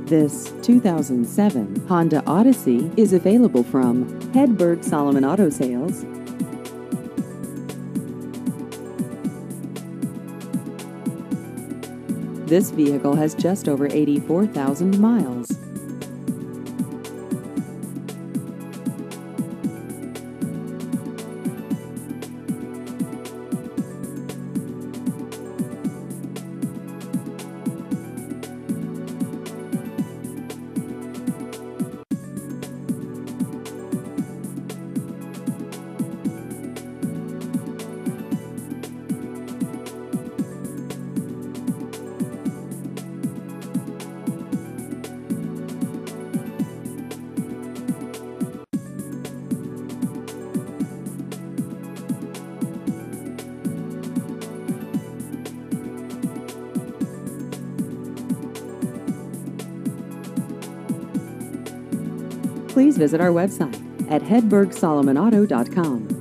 This 2007 Honda Odyssey is available from Hedberg Solomon Auto Sales. This vehicle has just over 84,000 miles. Please visit our website at hedbergsolomonauto.com.